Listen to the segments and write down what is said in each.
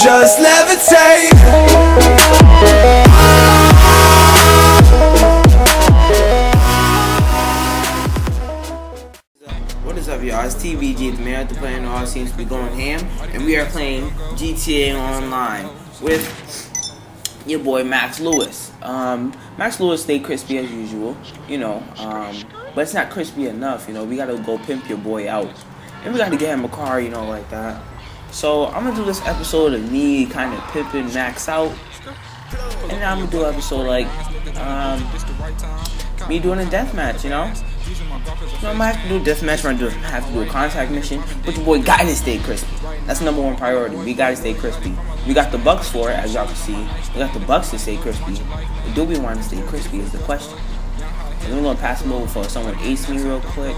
just levitate. What is up, y'all? It's TBG, the man at the plan. All seems to be going ham, and we are playing GTA Online with your boy Max Lewis. Max Lewis stayed crispy as usual, you know, but it's not crispy enough, you know. We gotta go pimp your boy out, and we gotta get him a car, you know, like that. So I'm gonna do this episode of me kind of pimping Max out, and then I'm gonna do an episode like me doing a deathmatch, you know. No, I might have to do a deathmatch, I have to do a contact mission, but your boy gotta stay crispy. That's #1 priority. We gotta stay crispy. We got the bucks for it, as y'all can see. We got the bucks to stay crispy. But do we want to stay crispy is the question. And we're gonna pass him over for someone ace me real quick.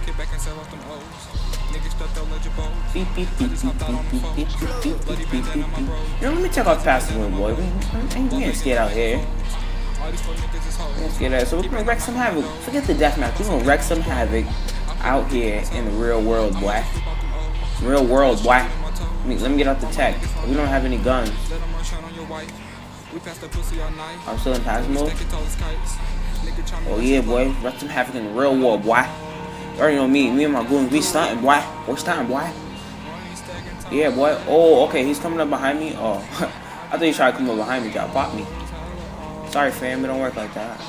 Beep, beep, beep, beep, beep, beep, beep, beep, beep, beep, beep. You know, let me check out past the boy. We ain't scared out here. So we're gonna wreck some havoc. Forget the deathmatch. We're gonna wreck some havoc out here in the real world, boy. Real world, boy. Let me get out the tech. We don't have any guns. I'm still in pass mode. Oh yeah, boy. Wreck some havoc in the real world, boy. You already know me and my goons. We stunting, boy. We're stunting, boy. Yeah, boy. Oh, okay. He's coming up behind me. Oh, I thought he tried to come up behind me. Y'all pop me. Sorry, fam, it don't work like that.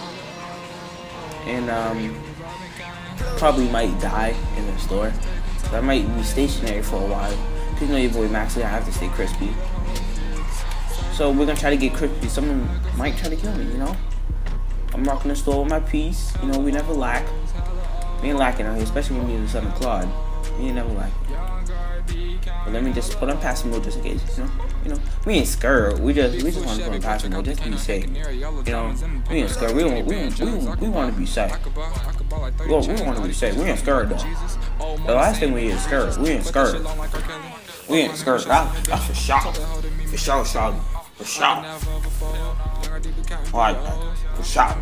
And probably might die in the store. So I might be stationary for a while. Cause you know your boy Max, I have to stay crispy. So we're gonna try to get crispy. Someone might try to kill me, you know. I'm rocking the store with my piece. You know, we never lack. We ain't lacking out here, especially when we use the Southern Claude. We ain't never lack. But let me just put on passing mode just in case, you know, we ain't scared. We just want to put on passing mode just to be safe. You know, we ain't scared. We want to be safe. We want to be safe. We ain't scared though. The last thing we ain't scared. We ain't scared. We ain't scared. That's for sure. For sure, Shawty. For sure. Alright, for sure.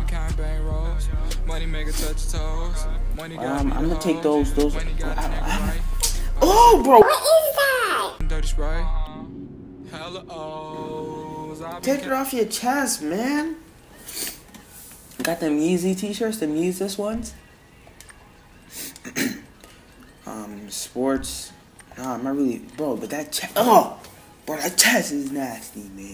I'm gonna take those. Oh, bro. What is that? Take it off your chest, man. Got them Yeezy t-shirts, them Yeezus ones. Sports. Nah, I'm not really, bro. But that chest, bro, that chest is nasty, man.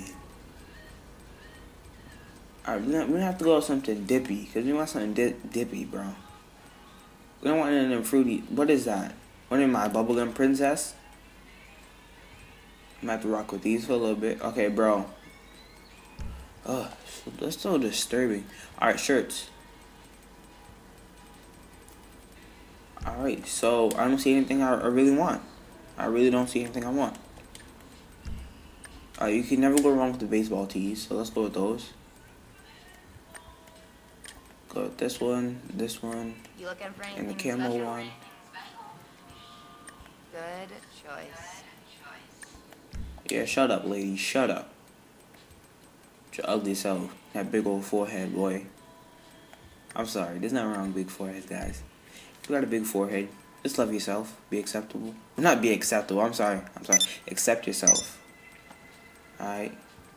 Alright, we're gonna have to go with something dippy, cause we want something dippy, bro. We don't want any of them fruity. What is that? What am I, bubblegum princess? I'm gonna have to rock with these for a little bit. Okay, bro. Ugh, that's so disturbing. Alright, shirts. Alright, so I don't see anything I really want. I really don't see anything I want. You can never go wrong with the baseball tees, so let's go with those. Go with this one, and the camo one. Good choice. Yeah, shut up, lady. Shut up. Your ugly self. That big old forehead, boy. I'm sorry. There's nothing wrong with big foreheads, guys. If you got a big forehead, just love yourself. Be acceptable. Well, not be acceptable. I'm sorry. Accept yourself. Alright.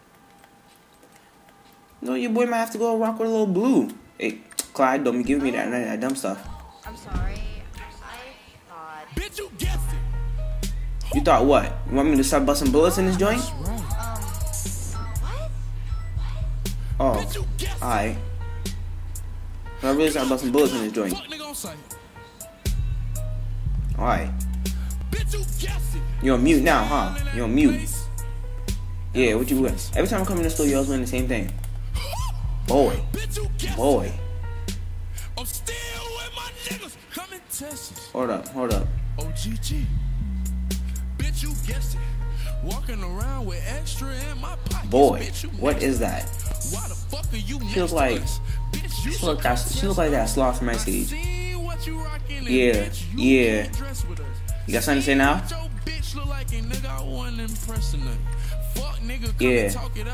No, your boy might have to go rock with a little blue. Hey, Clyde, don't be giving me that dumb stuff. I'm sorry. I thought. Bitch, you guessed it. You thought what? You want me to start busting bullets in this joint? What? Oh, alright. I really start busting bullets in this joint. Alright. You're on mute now, huh? You're on mute. Yeah, what you doing? Every time I come in the store, you always doing the same thing. Boy. Hold up. OGG. Bitch, you guessed it. Walking around with extra in my pocket. Boy, what is that? Why the fuck are you? She looks like that sloth from my city. Yeah. You got something to say now? Yeah.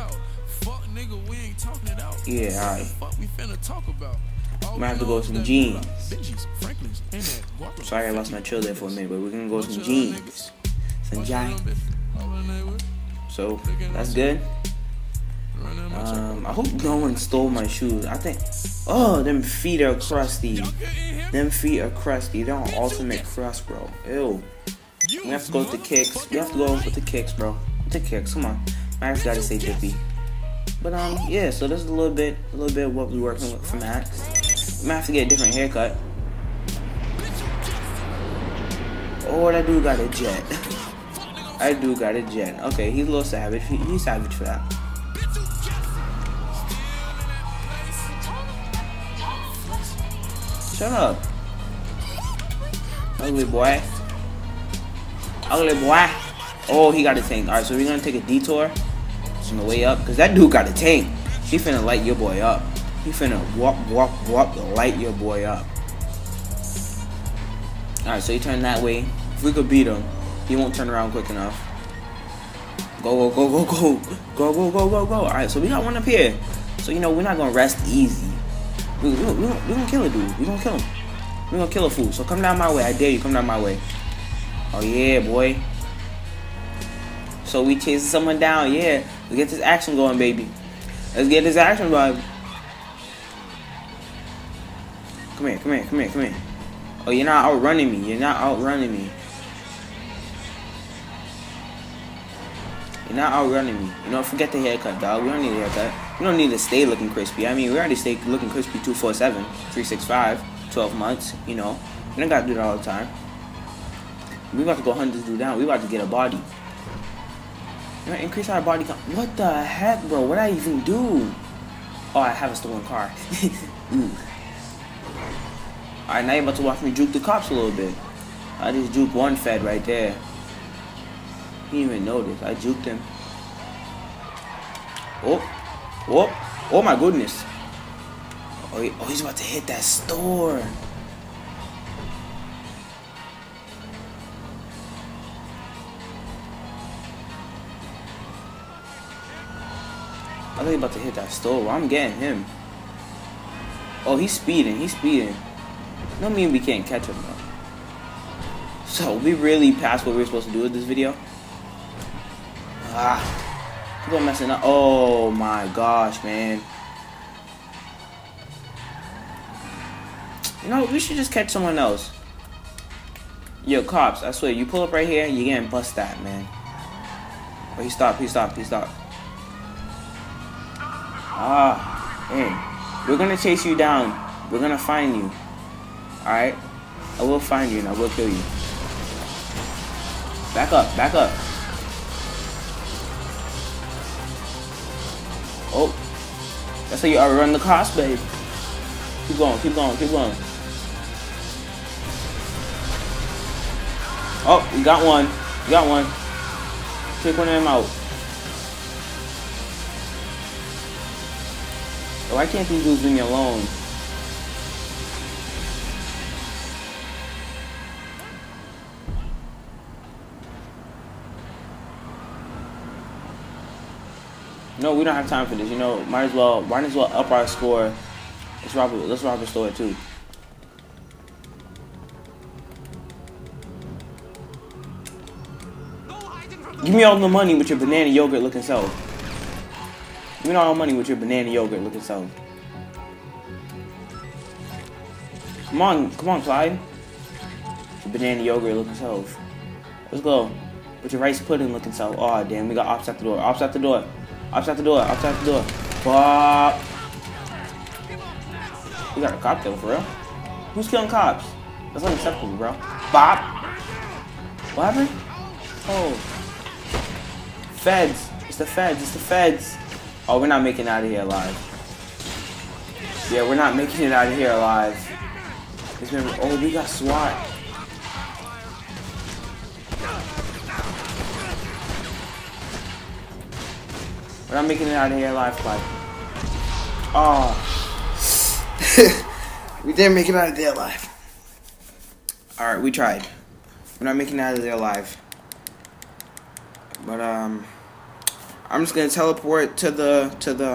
Yeah, alright. I'm gonna have to go with some jeans. Sorry I lost my chill there for a minute, but we're gonna go with some jeans. Some giant. So that's good. I hope no one stole my shoes. I think. Oh, them feet are crusty. Them feet are crusty. They're on ultimate crust, bro. Ew. We have to go with the kicks. We have to go with the kicks, bro. With the kicks. Come on. I just gotta say Dippy. But yeah. So this is a little bit of what we're working with for Max. We might have to get a different haircut. Oh, that dude got a jet. That dude got a jet. Okay, he's a little savage. He's savage for that. Shut up. Ugly boy. Ugly boy. Oh, he got a tank. Alright, so we're gonna take a detour on the way up. Because that dude got a tank. He finna light your boy up. He finna walk, light your boy up. Alright, so he turned that way. If we could beat him, he won't turn around quick enough. Go. Alright, so we got one up here. So, you know, we're not gonna rest easy. We're gonna kill a dude. We're gonna kill him. We're gonna kill a fool. So come down my way. I dare you. Come down my way. Oh, yeah, boy. So we chasing someone down. Yeah. Let's get this action going, baby. Let's get this action going. Come here. Oh, you're not outrunning me. You're not outrunning me. You know, forget the haircut, dog. We don't need a haircut. We don't need to stay looking crispy. I mean, we already stay looking crispy 247, 365, 12 months, you know. We don't gotta do that all the time. We about to go hunt this dude down. We about to get a body. You know, increase our body count. What the heck, bro? What did I even do? Oh, I have a stolen car. Alright, now you're about to watch me juke the cops a little bit. I just juke one fed right there. He didn't even notice. I juked him. Oh my goodness. Oh, he's about to hit that store. I thought he about to hit that store. Well, I'm getting him. Oh, he's speeding. No mean we can't catch him though. So we really passed what we were supposed to do with this video. People messing up. Oh my gosh, man. You know, we should just catch someone else. Yo, cops, I swear, you pull up right here, you're getting bust at, man. Oh, he stopped. Hey, we're gonna chase you down. We're gonna find you. Alright? I will find you and I will kill you. Back up. Oh, that's how you outrun the cost, babe. Keep going. Oh, you got one. Take one of them out. Oh, why can't these dudes leave me alone? No, we don't have time for this. You know, might as well up our score. Let's rob the store too. Give me all the money with your banana yogurt looking self. Give me all the money with your banana yogurt looking self. Come on, Clyde. Your banana yogurt looking self. Let's go. With your rice pudding looking self. Oh damn, we got ops at the door. Bop. We got a cop kill for real. Who's killing cops? That's unacceptable, bro. Bop. What happened? Oh. Feds. It's the feds. Oh, we're not making it out of here alive. Yeah, we're not making it out of here alive. Oh, we got SWAT. We're not making it out of here alive, Clyde. Oh. We didn't make it out of there alive. Alright, we tried. We're not making it out of there alive. But I'm just gonna teleport to the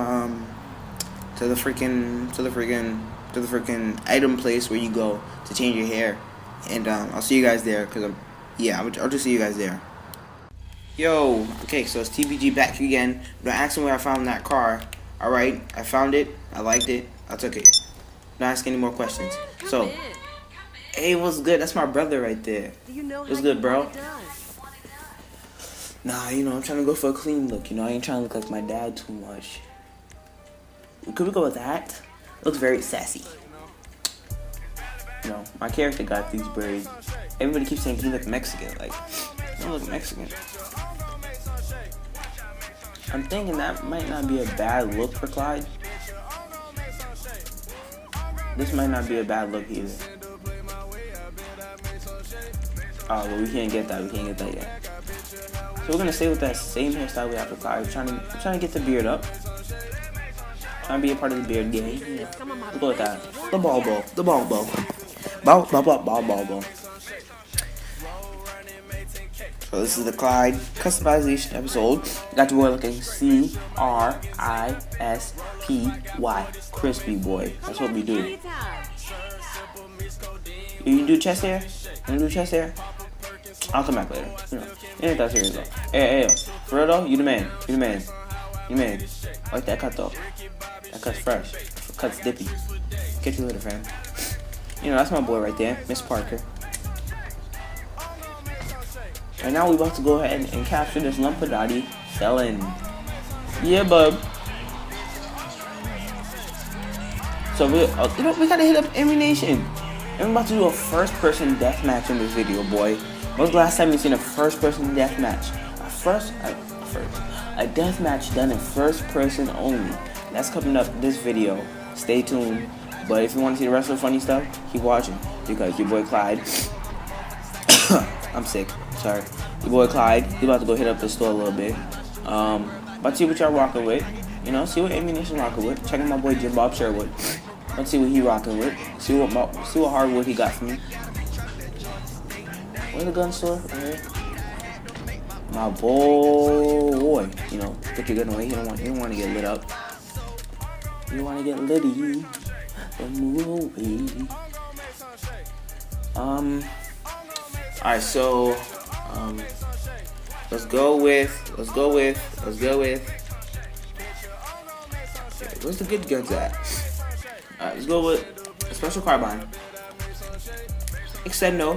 freaking item place where you go to change your hair, and I'll see you guys there. I'll just see you guys there. Yo, okay, so it's TBG back again. Don't ask me where I found that car. Alright, I found it. I liked it. I took it. Don't ask any more questions. So, hey, what's good? That's my brother right there. What's good, bro? Nah, you know, I'm trying to go for a clean look. You know, I ain't trying to look like my dad too much. Could we go with that? Looks very sassy. You know, my character got these braids. Everybody keeps saying he look Mexican. Like, I don't look Mexican. I'm thinking that might not be a bad look for Clyde. This might not be a bad look either. Oh, well, we can't get that. We can't get that yet. So we're gonna stay with that same hairstyle we have for Clyde. I'm trying to get the beard up. Trying to be a part of the beard game. Yeah. We'll go with that. The ball bow. The ball bow. Ball bow. So this is the Clyde customization episode. Got the boy looking C-R-I-S-P-Y. Crispy boy. That's what we do. You do chest hair? You wanna do chest hair? I'll come back later. You know, it ain't that serious though. Hey, for real though, you the man. You the man. You the man. I like that cut though. That cut's fresh. That cut's dippy. Catch you later, fam. You know, that's my boy right there, Miss Parker. Right now we about to go ahead and capture this Lumpadati felon. Yeah, bub. So we gotta hit up Ammunition. And we're about to do a first-person deathmatch in this video, boy. When was the last time you seen a first-person deathmatch? A deathmatch done in first person only. That's coming up this video. Stay tuned. But if you want to see the rest of the funny stuff, keep watching because your boy Clyde. I'm sick. Sorry. Your boy Clyde, he's about to go hit up the store a little bit. About to see what y'all rocking with. You know, see what Ammunition rocking with. Check out my boy Jim Bob Sherwood. Let's see what he rocking with. See what hardwood he got for me. Where's the gun store? Right here. My boy. You know, put your gun away. You don't want to get lit up. You want to get litty. Alright, so let's go with okay, where's the good guns at? Alright, let's go with a special carbine. Extendo.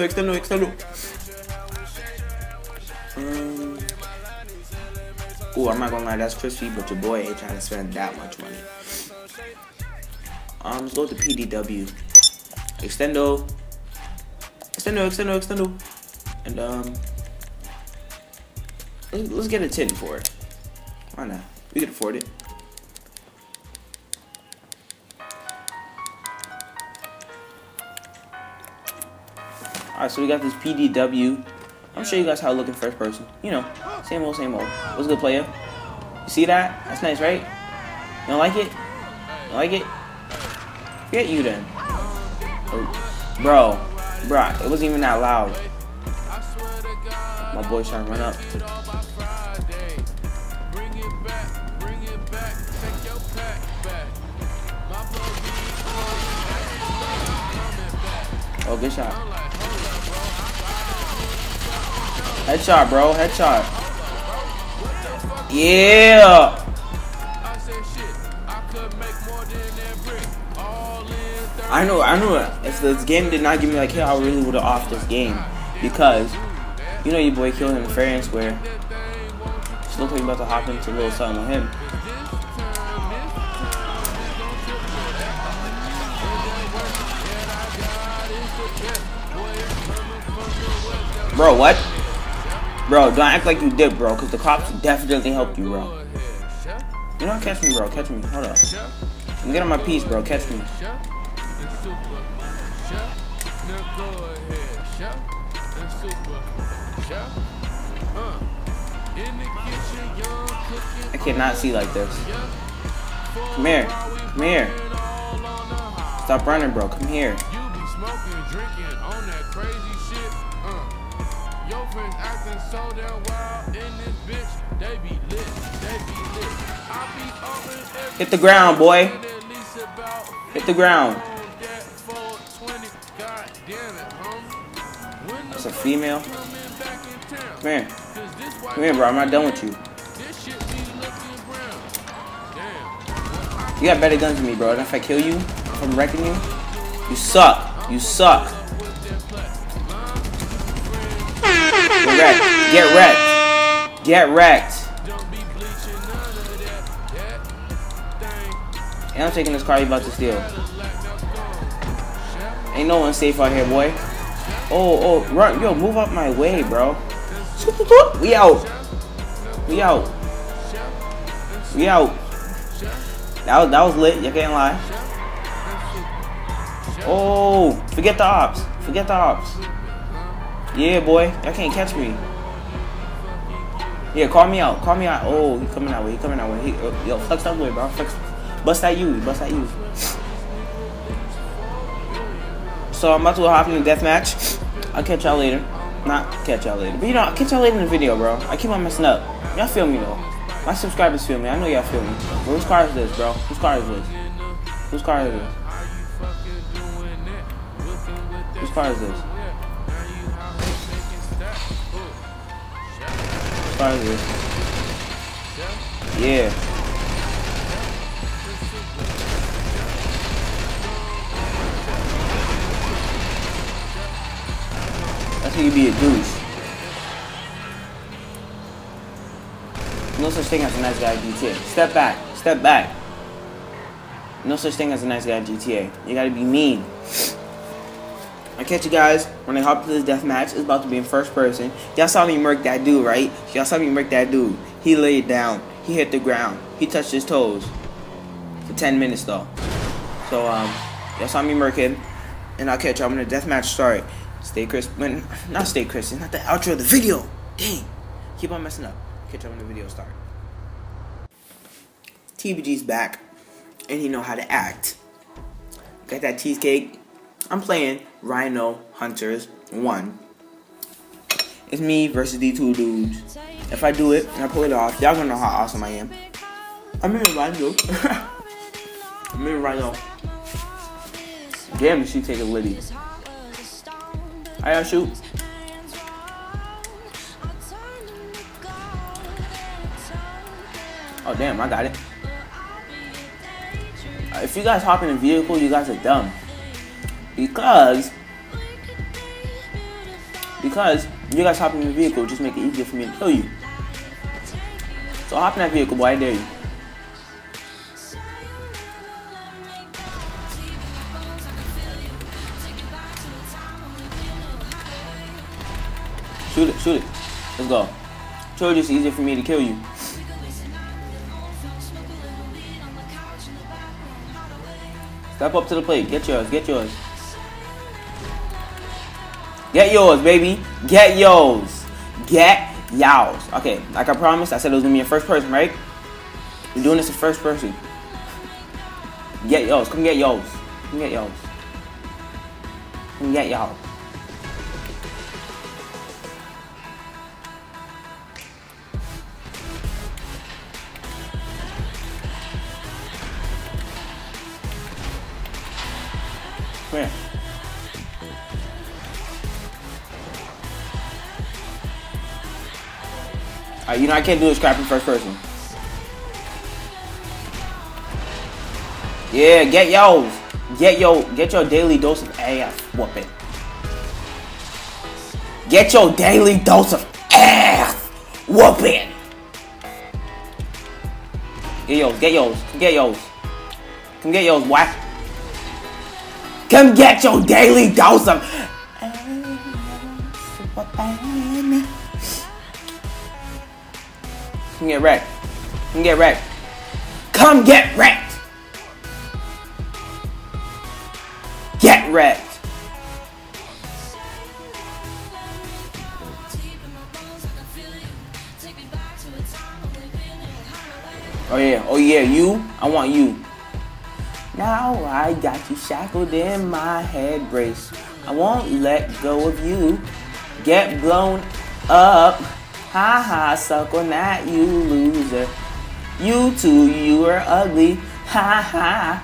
Ooh, I'm not gonna lie, that's crispy, but your boy ain't trying to spend that much money. Let's go with the PDW. Extendo. And let's get a 10 for it. Why not? We can afford it. Alright, so we got this PDW. I'm show you guys how it look in first person. You know, same old. What's good, player? You see that? That's nice, right? You don't like it? You like it? Forget you then. Oh, bro, it wasn't even that loud. My boy's trying to run up. Oh, good shot. Headshot, bro. Headshot. Yeah. I know. If this game did not give me like hell, I really would have offed this game because you know your boy killed him fair and square. Just look like you're about to hop into a little something with him. Bro, what? Bro, don't act like you did, bro, because the cops definitely helped you, bro. You don't catch me, bro. Catch me. Hold up. I'm getting my piece, bro. Catch me. I cannot see like this. Come here. Come here. Stop running, bro. Come here. Your friends acting so damn wild in this bitch. They be lit. Hit the ground, boy. Hit the ground. That's a female. Come here. Come here, bro. I'm not done with you. You got better guns than me, bro. And if I kill you, if I'm wrecking you, you suck. You suck. Get wrecked. Get wrecked. Get wrecked. And I'm taking this car you about to steal. Ain't no one safe out here, boy. Oh, run. Yo, move up my way, bro. We out. We out. We out. That was lit. You can't lie. Oh, forget the ops. Forget the ops. Yeah, boy. Y'all can't catch me. Yeah, call me out. Call me out. Oh, he coming that way. He coming that way. Yo, flex that way, bro. Flex. Bust that U. Bust that U. So I'm about to hop in the deathmatch. I'll catch y'all later. Not catch y'all later. But you know, I'll catch y'all later in the video, bro. I keep on messing up. Y'all feel me, though. My subscribers feel me. I know y'all feel me. But whose car is this, bro? Whose car is this? Whose car is this? Whose car is this? Whose car is this? Yeah. That's how you be a douche. No such thing as a nice guy at GTA. Step back. Step back. No such thing as a nice guy at GTA. You gotta be mean. I'll catch you guys when I hop into this deathmatch. It's about to be in first person. Y'all saw me murk that dude, right? Y'all saw me murk that dude. He laid down. He hit the ground. He touched his toes. For 10 minutes, though. So, y'all saw me murk him. And I'll catch y'all when the deathmatch start. Stay crisp. Not stay crisp. It's not the outro of the video. Dang. Keep on messing up. Catch up when the video start. TBG's back, and he know how to act. Got that cheesecake. I'm playing Rhino Hunters 1. It's me versus these two dudes. If I do it and I pull it off, y'all gonna know how awesome I am. I'm in Rhino. I'm in Rhino. Damn, she take a litty. I shoot. Oh damn, I got it. If you guys hop in a vehicle, you guys are dumb. Because you guys hop in the vehicle, just make it easier for me to kill you. So hop in that vehicle, boy, I dare you. Shoot it, shoot it. Let's go. Told you it's easier for me to kill you. Step up to the plate. Get yours. Get yours. Get yours, baby. Get yours. Get yours. Okay, like I promised, I said it was going to be in first person, right? We're doing this in first person. Get yours. Come get yours. Come get yours. Come get yours. Come here. Alright, you know I can't do this crap in first person. Yeah, get yours. Get your daily dose of ass whooping. Get your daily dose of ass whooping. Get yours, get yours, get yours. Come get yours, boy. Come get your daily dose of Come get wrecked. Come get wrecked. Come get wrecked. Get wrecked. Oh yeah, you. I want you. Now I got you shackled in my head brace. I won't let go of you. Get blown up. Ha ha, suck on that, you loser. You too, you are ugly. Ha ha.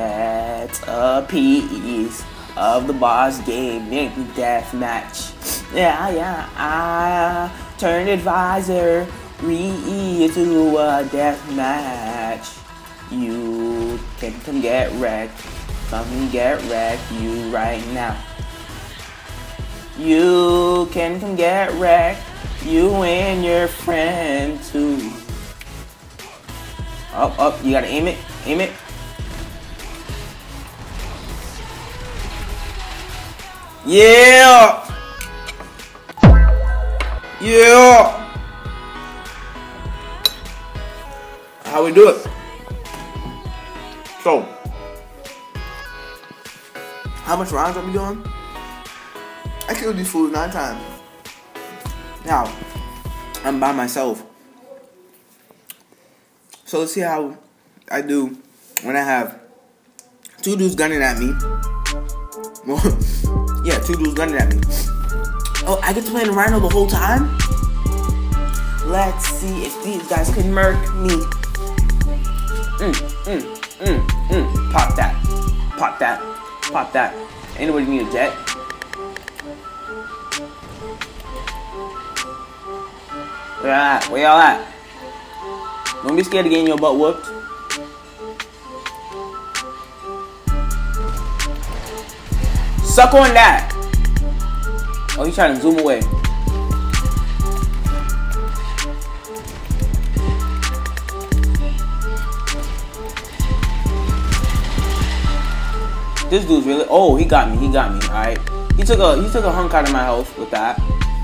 Get a piece of the boss game. Death match. Yeah, I turn advisory to a death match. You can come get wrecked. Come get wrecked, you right now. You can come get wrecked. You and your friend too. Up, you gotta aim it, aim it. Yeah! Yeah! How we do it? So, how much rounds are we doing? I killed these fools 9 times. Now, I'm by myself. So let's see how I do when I have 2 dudes gunning at me. Well, yeah, 2 dudes gunning at me. Oh, I get to play in Rhino the whole time? Let's see if these guys can murk me. Pop that. Pop that. Pop that. Anybody need a jet? Where y'all at? Where y'all at? Don't be scared of getting your butt whooped. Suck on that. Oh, he's trying to zoom away. This dude's really. Oh, he got me. He got me. All right. He took a hunk out of my health with that.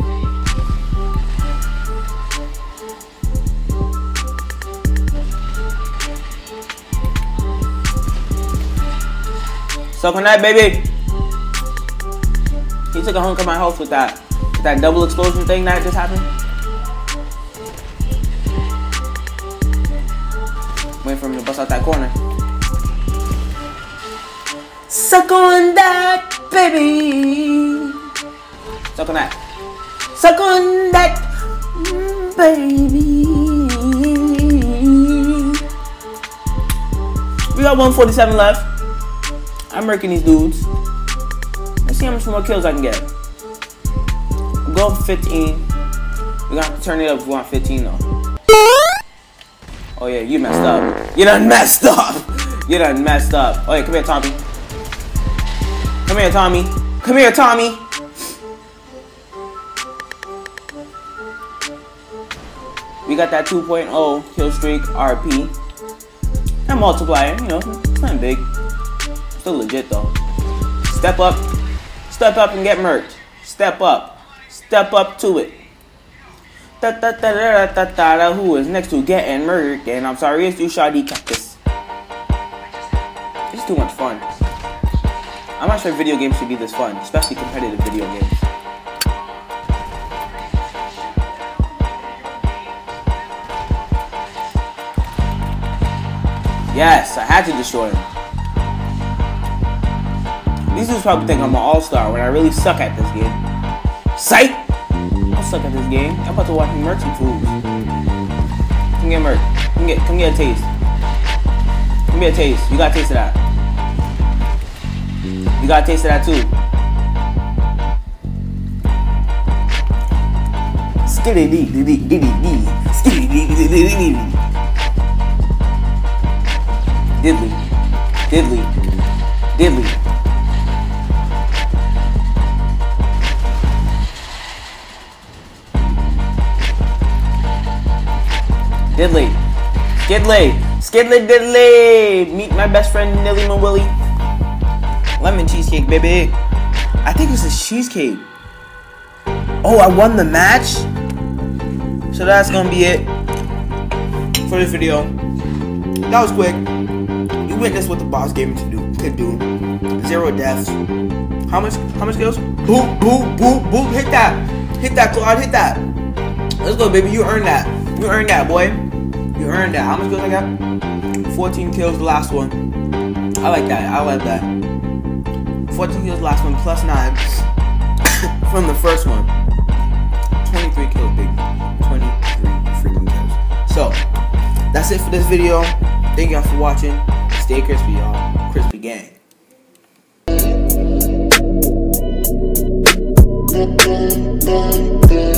Suck on that, baby. He took a hunk of my health with that double explosion thing that just happened. Waiting for him to bust out that corner. Suck on that, baby. Suck on that. Suck on that, baby. We got 147 left. I'm murking these dudes. Let's see how much more kills I can get. I'm going for 15. We're gonna have to turn it up if we want 15 though. Oh yeah, you messed up. You done messed up. You done messed up. Oh yeah, come here, Tommy. Come here, Tommy. Come here, Tommy. We got that 2.0 kill streak RP. And multiplier, you know, it's not big. Still legit though. Step up and get murked. Step up to it. Who is next to getting murked? And I'm sorry, it's you, Shoddy Cactus. It's too much fun. I'm not sure video games should be this fun, especially competitive video games. Yes, I had to destroy him. These dudes probably think I'm an all-star when I really suck at this game. Psych! I suck at this game. I'm about to watch me murk some fools. Come get murked. Come get a taste. Come get a taste. You got a taste of that. You got a taste of that too. Diddly. Diddly. Diddly. Diddly. Skidley. Skidley diddly. Meet my best friend Nilly Willy. Lemon cheesecake, baby. I think it's a cheesecake. Oh, I won the match? So that's gonna be it for this video. That was quick. You witnessed what the boss game could do. 0 deaths. How much kills? Boop, boop, boop, boop. Hit that. Hit that, Claude. Hit that. Let's go, baby. You earned that. You earned that, boy. You earned that. How much kills I got? 14 kills the last one. I like that. I like that. 14 kills last one, plus 9 from the first one. 23 kills, big. 23 freaking kills. So, that's it for this video. Thank y'all for watching. Stay crispy, y'all. Crispy gang. boom, boom, boom.